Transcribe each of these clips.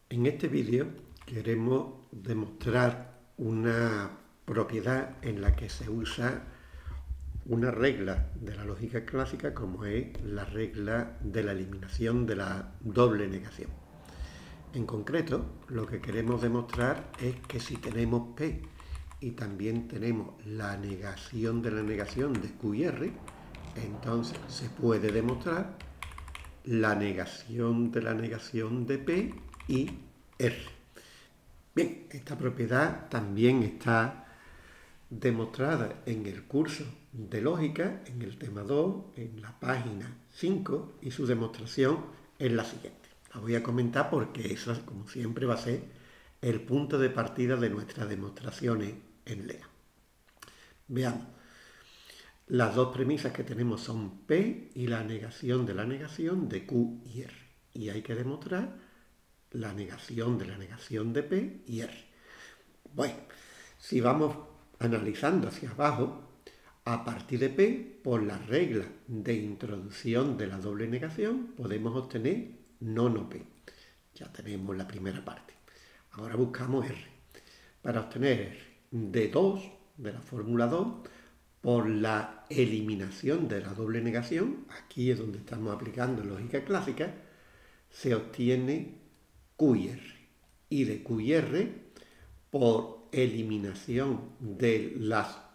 En este vídeo queremos demostrar una propiedad en la que se usa una regla de la lógica clásica como es la regla de la eliminación de la doble negación. En concreto, lo que queremos demostrar es que si tenemos P y también tenemos la negación de la negación de Q y R, entonces se puede demostrar la negación de la negación de P y R. Bien, esta propiedad también está demostrada en el curso de lógica, en el tema 2, en la página 5, y su demostración es la siguiente. La voy a comentar porque eso, como siempre, va a ser el punto de partida de nuestras demostraciones en LEA. Veamos. Las dos premisas que tenemos son P y la negación de la negación de Q y R. Y hay que demostrar la negación de P y R. Bueno, si vamos analizando hacia abajo, a partir de P, por la regla de introducción de la doble negación, podemos obtener no P. Ya tenemos la primera parte. Ahora buscamos R. Para obtener R de 2, de la fórmula 2, por la eliminación de la doble negación, aquí es donde estamos aplicando lógica clásica, se obtiene Q y R. Y de Q y R, por eliminación de la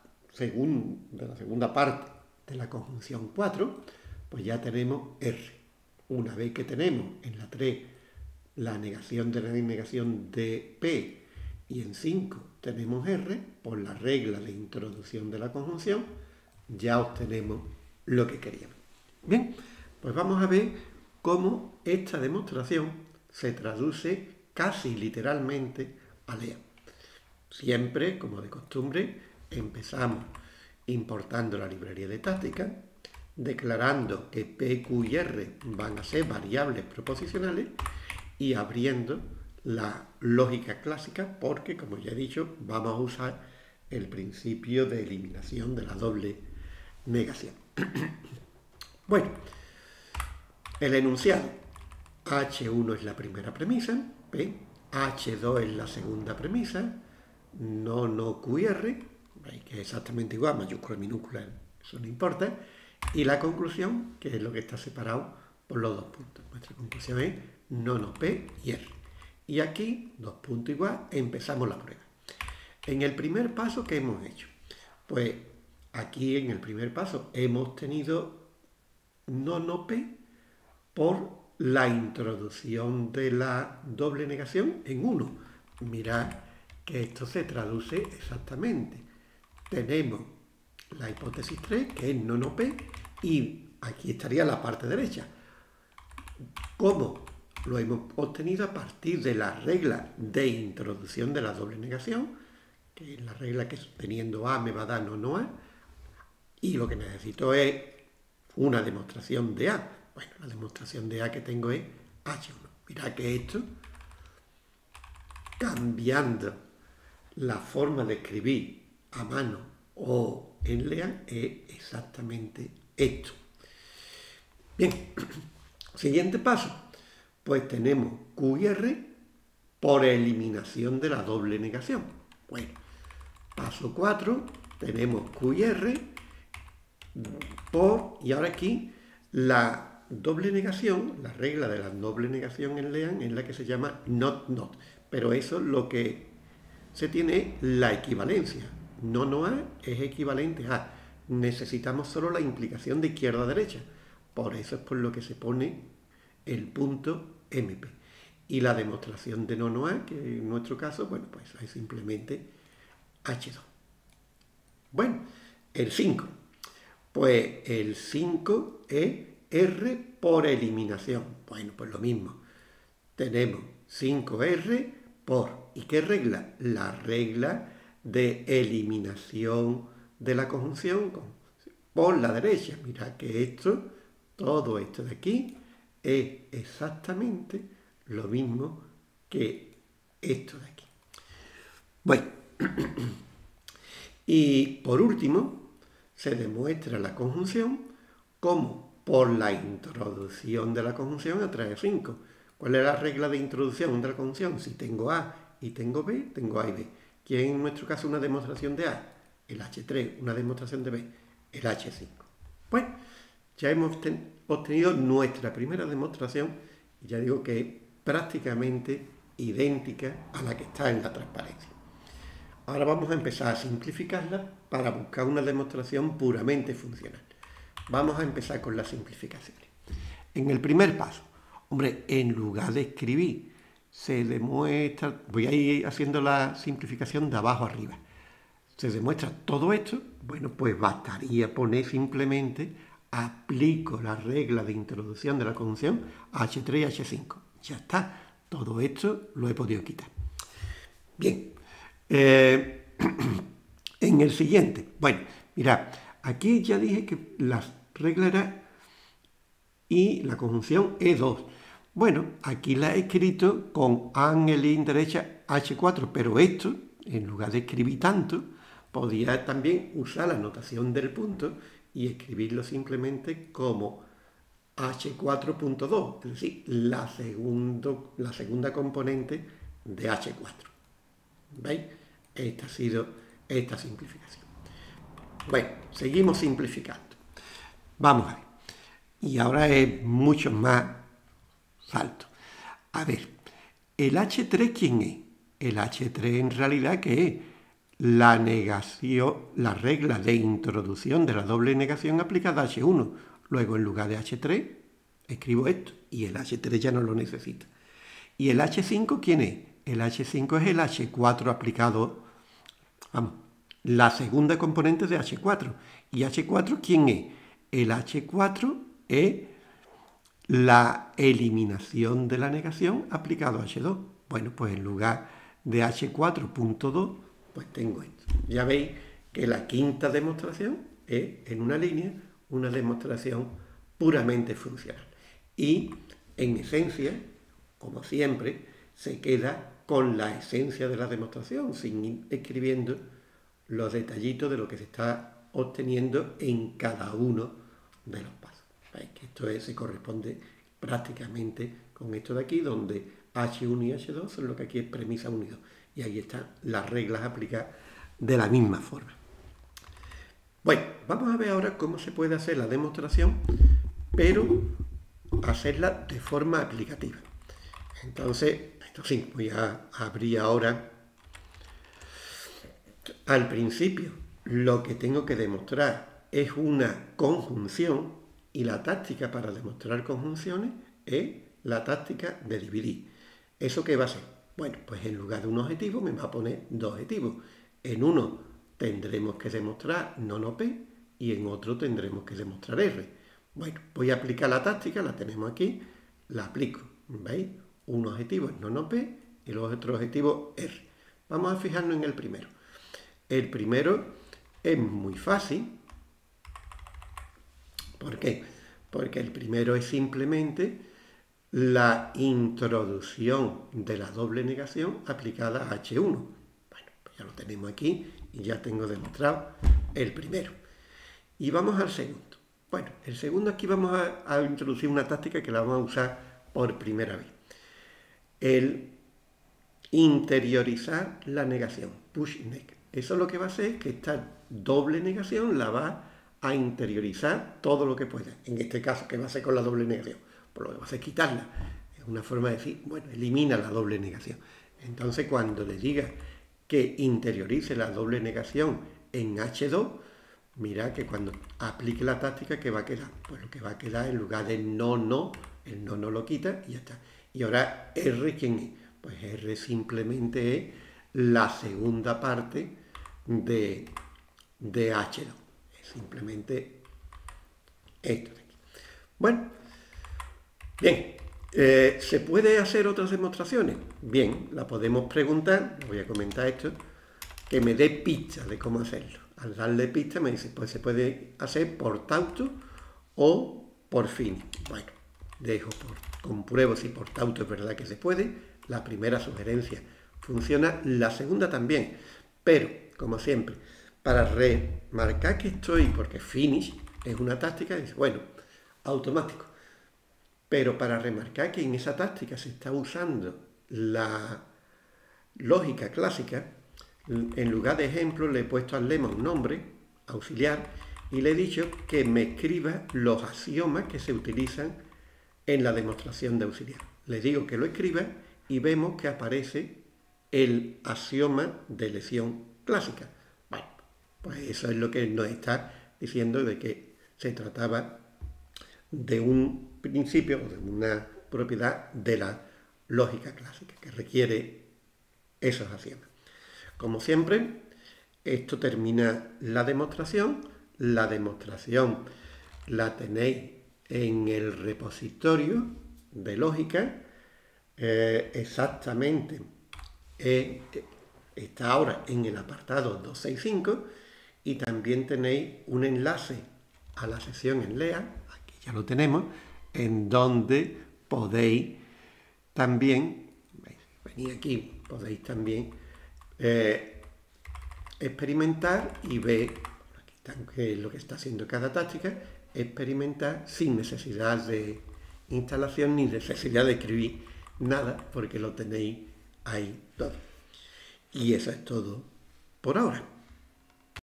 segunda parte de la conjunción 4, pues ya tenemos R. Una vez que tenemos en la 3 la negación de la negación de P y en 5 tenemos R, por la regla de introducción de la conjunción, ya obtenemos lo que queríamos. Bien, pues vamos a ver cómo esta demostración se traduce casi literalmente a LEA. Siempre, como de costumbre, empezamos importando la librería de táctica, declarando que P, Q y R van a ser variables proposicionales y abriendo la lógica clásica porque, como ya he dicho, vamos a usar el principio de eliminación de la doble negación. Bueno, el enunciado. H1 es la primera premisa, P, H2 es la segunda premisa, no Q y R, que es exactamente igual, mayúscula, minúscula, eso no importa, y la conclusión, que es lo que está separado por los dos puntos. Nuestra conclusión es no P y R. Y aquí, dos puntos igual, empezamos la prueba. En el primer paso, ¿qué hemos hecho? Pues aquí en el primer paso hemos tenido no P por la introducción de la doble negación en 1. Mirad que esto se traduce exactamente. Tenemos la hipótesis 3, que es no P, y aquí estaría la parte derecha. ¿Cómo? Lo hemos obtenido a partir de la regla de introducción de la doble negación, que es la regla que teniendo A me va a dar no A, y lo que necesito es una demostración de A. Bueno, la demostración de A que tengo es H1. Mirad que esto, cambiando la forma de escribir a mano o en LEA, es exactamente esto. Bien, siguiente paso. Pues tenemos Q y R por eliminación de la doble negación. Bueno, paso 4, tenemos Q y R por, y ahora aquí, la doble negación, la regla de la doble negación en LEAN es la que se llama not. Pero eso lo que se tiene es la equivalencia. No A es equivalente a. Necesitamos solo la implicación de izquierda a derecha. Por eso es por lo que se pone el punto MP. Y la demostración de no A, que en nuestro caso, bueno, pues es simplemente H2. Bueno, el 5. Pues el 5 es R por eliminación. Bueno, pues lo mismo. Tenemos 5R por... ¿Y qué regla? La regla de eliminación de la conjunción por la derecha. Mirad que esto, todo esto de aquí, es exactamente lo mismo que esto de aquí. Bueno, y por último, se demuestra la conjunción como por la introducción de la conjunción a través de 5. ¿Cuál es la regla de introducción de la conjunción? Si tengo A y tengo B, tengo A y B. ¿Quién en nuestro caso una demostración de A? El H3, una demostración de B, el H5. Bueno, ya hemos obtenido nuestra primera demostración y ya digo que es prácticamente idéntica a la que está en la transparencia. Ahora vamos a empezar a simplificarla para buscar una demostración puramente funcional. Vamos a empezar con las simplificaciones. En el primer paso, hombre, en lugar de escribir, se demuestra, voy a ir haciendo la simplificación de abajo arriba. Se demuestra todo esto, bueno, pues bastaría poner simplemente, aplico la regla de introducción de la conjunción H3 y H5. Ya está, todo esto lo he podido quitar. Bien, en el siguiente, bueno, mirad, aquí ya dije que la regla era y la conjunción E2. Bueno, aquí la he escrito con A en el in derecha H4, pero esto, en lugar de escribir tanto, podía también usar la notación del punto y escribirlo simplemente como H4.2, es decir, la segunda componente de H4. ¿Veis? Esta ha sido esta simplificación. Bueno, seguimos simplificando. Vamos a ver. Y ahora es mucho más salto. A ver, ¿el H3 quién es? El H3 en realidad ¿qué es? La negación, la regla de introducción de la doble negación aplicada a H1. Luego en lugar de H3 escribo esto y el H3 ya no lo necesita. ¿Y el H5 quién es? El H5 es el H4 aplicado, vamos, la segunda componente de H4. ¿Y H4 quién es? El H4 es la eliminación de la negación aplicado a H2. Bueno, pues en lugar de H4.2, pues tengo esto. Ya veis que la quinta demostración es, en una línea, una demostración puramente funcional. Y, en esencia, como siempre, se queda con la esencia de la demostración, sin ir escribiendo los detallitos de lo que se está obteniendo en cada uno de los pasos. ¿Veis? Que esto se corresponde prácticamente con esto de aquí, donde H1 y H2 son lo que aquí es premisa unido. Y ahí están las reglas aplicadas de la misma forma. Bueno, vamos a ver ahora cómo se puede hacer la demostración, pero hacerla de forma aplicativa. Entonces, esto sí, voy a abrir ahora. Al principio, lo que tengo que demostrar es una conjunción y la táctica para demostrar conjunciones es la táctica de dividir. ¿Eso qué va a ser? Bueno, pues en lugar de un objetivo me va a poner dos objetivos. En uno tendremos que demostrar nono P y en otro tendremos que demostrar R. Bueno, voy a aplicar la táctica, la tenemos aquí, la aplico. ¿Veis? Un objetivo es nono P y los otros objetivos R. Vamos a fijarnos en el primero. El primero es muy fácil. ¿Por qué? Porque el primero es simplemente la introducción de la doble negación aplicada a H1. Bueno, pues ya lo tenemos aquí y ya tengo demostrado el primero. Y vamos al segundo. Bueno, el segundo aquí vamos a introducir una táctica que la vamos a usar por primera vez. El interiorizar la negación, push neg. Eso lo que va a hacer es que esta doble negación la va a interiorizar todo lo que pueda. En este caso, ¿qué va a hacer con la doble negación? Pues lo que va a hacer es quitarla. Es una forma de decir, bueno, elimina la doble negación. Entonces, cuando le diga que interiorice la doble negación en H2, mira que cuando aplique la táctica, ¿qué va a quedar? Pues lo que va a quedar en lugar de no, el no lo quita y ya está. Y ahora R, ¿quién es? Pues R simplemente es la segunda parte de H2. Es simplemente esto de aquí. Bueno, bien. ¿Se puede hacer otras demostraciones? Bien, la podemos preguntar, voy a comentar esto, que me dé pistas de cómo hacerlo. Al darle pistas me dice, pues se puede hacer por tauto o por fin. Bueno, compruebo si por tauto es verdad que se puede. La primera sugerencia funciona, la segunda también. Pero, como siempre, para remarcar que estoy, porque finish es una táctica, dice, bueno, automático. pero para remarcar que en esa táctica se está usando la lógica clásica, en lugar de ejemplo le he puesto al lema un nombre auxiliar y le he dicho que me escriba los axiomas que se utilizan en la demostración de auxiliar. Le digo que lo escriba y vemos que aparece el axioma de elección clásica. Bueno, pues eso es lo que nos está diciendo de que se trataba de un principio o de una propiedad de la lógica clásica que requiere esos axiomas. Como siempre, esto termina la demostración. La demostración la tenéis en el repositorio de lógica. Exactamente está ahora en el apartado 265 y también tenéis un enlace a la sesión en LEA, aquí ya lo tenemos, en donde podéis también, venid aquí, podéis también experimentar y ver, aquí está lo que está haciendo cada táctica, experimentar sin necesidad de instalación ni necesidad de escribir nada, porque lo tenéis ahí todo. Y eso es todo por ahora.